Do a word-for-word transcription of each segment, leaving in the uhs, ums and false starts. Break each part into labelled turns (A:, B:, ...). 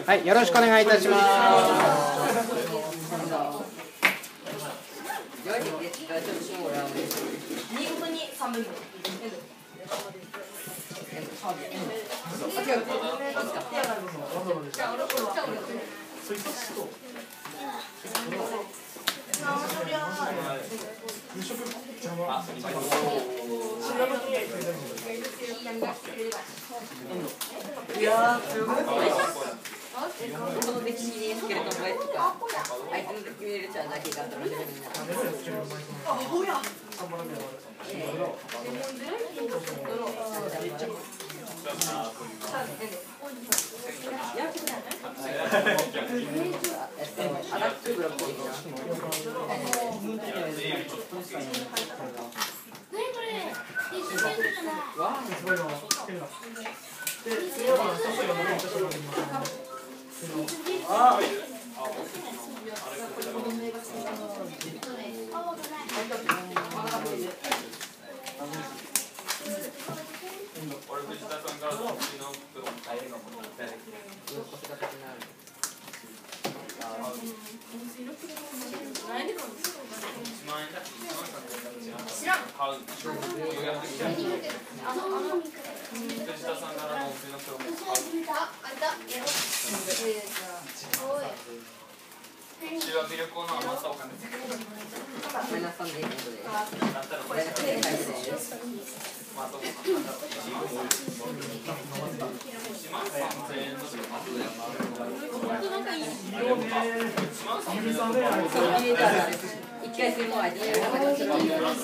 A: はい、よろしくお願いいたします。
B: いやー、すごい。この歴史にスケルトンバイとか、相手の決めるちゃうだけが楽しみになる。あ、ほや。アタックブロック的な。わあ、すごいな。ああ。
C: 俺藤田さんからの次のプロも大変なことで。知らん。買う。予約して。藤田さんからの次のプロも買う。あ、あいた。修学旅行の余ったお金。
B: マイナスさんでいいことで。
C: だったらこれ。まあ、そうか。一万三千円の。
B: 一回するのは相手にやるから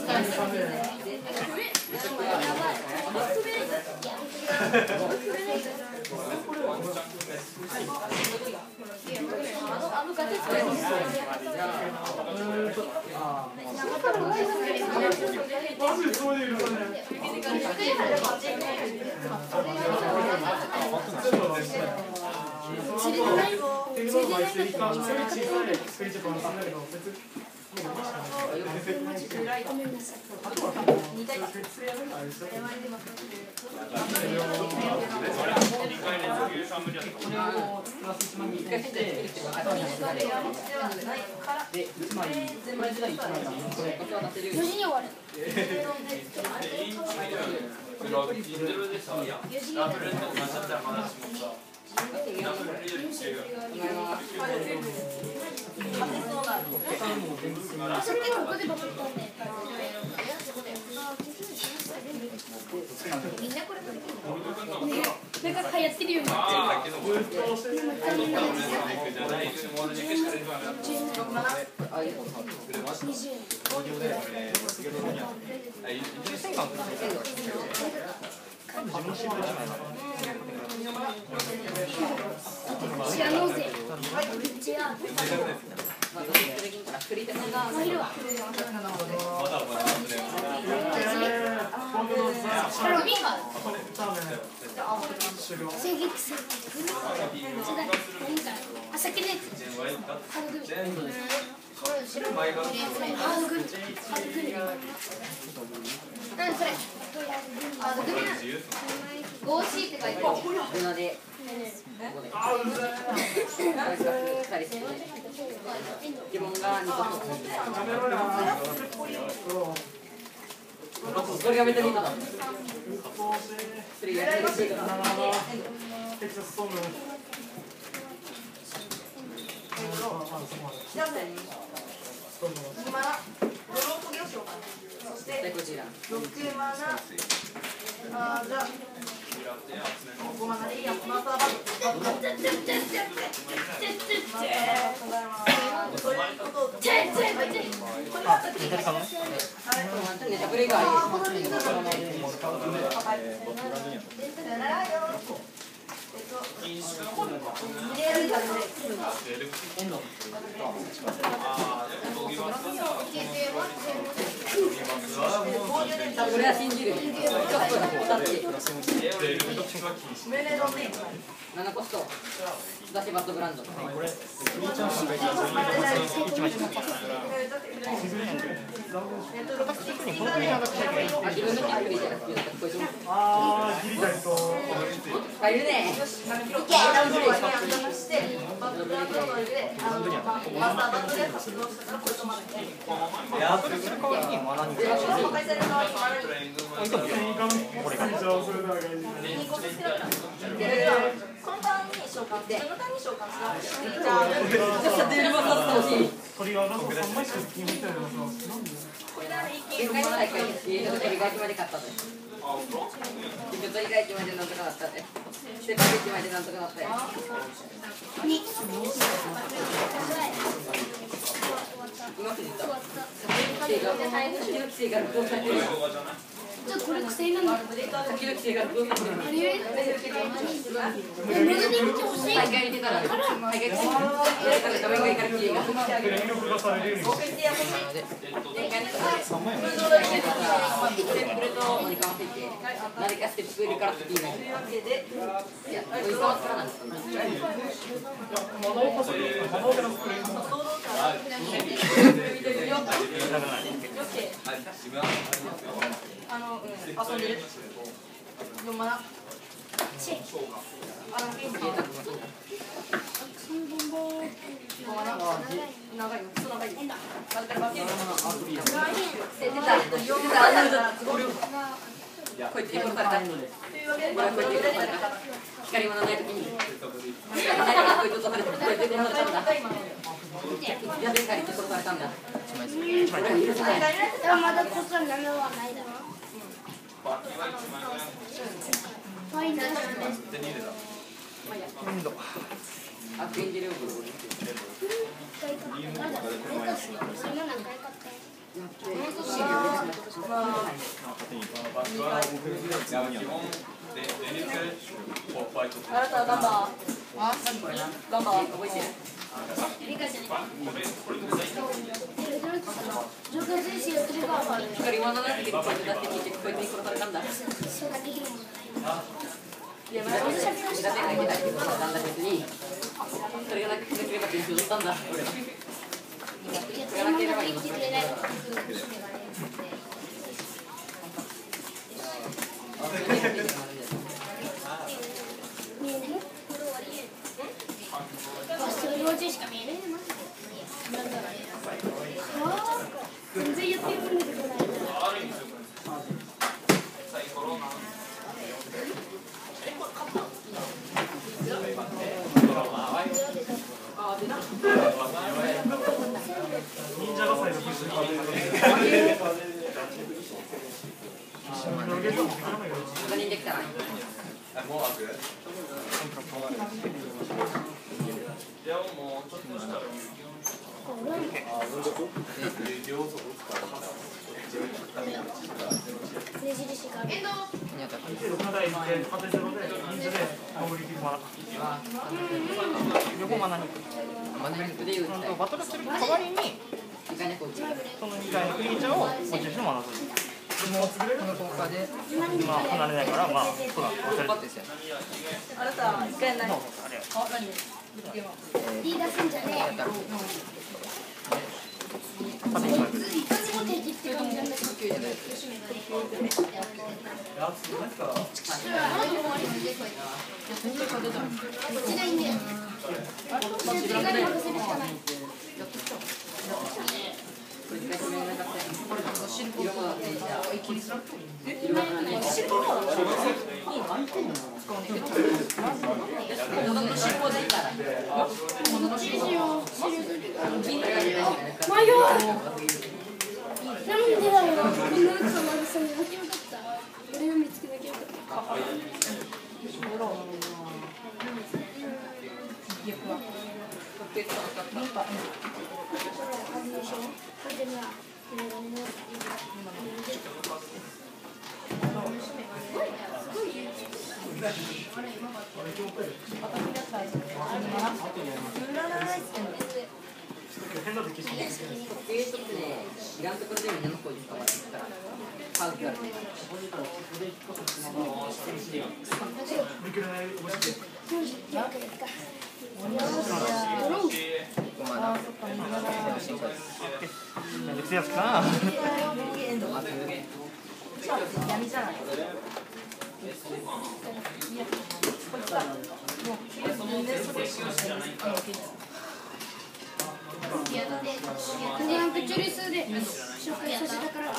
D: みんなこれなんか流行ってるようになって知らのうぜ。違う。あ、先ね。何それ。あ、グミな。ゴーシーって書いてある。
B: 布で。基本がにここれがめっちゃ似た。それやりやすいから。こちら。あ、じゃあ。ごまなでいいや。マスターバッグ。これがいい。これは信じる。ナナコストダシバットブランド。ああ、いるね。
D: ちょっとこれ癖になるの。あれより戻り口欲しい。大会に出たら。大会に出たら。画面がいいからキーが。何かステップ入れからっていいの。いや、こいつは使わない。あの、うん、遊んでる。四マナ。チェ。あの、ゲーム。五マナ。長いよ。長い。変だ。まだから負ける。出た。四マナ。こうやって殺された。こうやって殺された。光もないときに。こうやって殺された。こうやって殺されたんだ。やべえから殺されたんだ。まだこそなめはないだろ。ファイナルです。あ、現地領土。あなたはガンバー。あ、何これな。ガンバー覚えてる。理解じゃない。光り物なんだけど、こうやって出して聞いて、こうやって殺されたんだ。いや、まあ、私は見た目がいけないけど、なんだ別に。それがなければ勉強したんだ、俺は。それがなければいい。しか見えない。全然やってるんだけどない。忍者が最後にできたら。いやもうちょっとしたらバトルする代わりにそのにかいのクリーチャーを持ち主のマナーする。この効果でまあ離れないからまあそうだ忘れてですよ。あなた一回ない。リーダーすんじゃねえ。
A: チュリスで紹介させたから違う、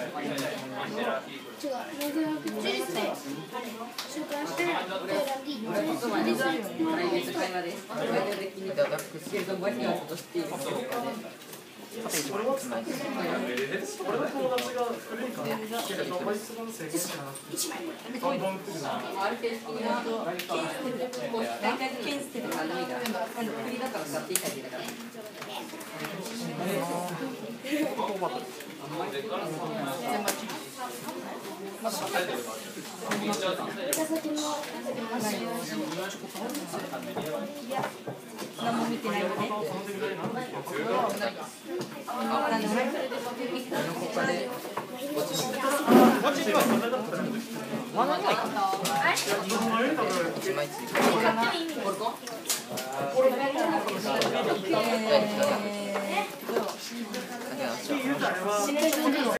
A: プチュリスで紹介したら
B: 俺は言葉にプライベート会話でワイドで気に入ったスケルトンボイスがちょっと知っているので
E: 俺は使ってない。俺の友達が古いから、けどバイスの正解じゃなくて、バンバンっていうのは。
B: ある程度的な大体ケンステとか何でもいいから振りだから使っていい感じだから
D: 何も見てないのね。
E: えー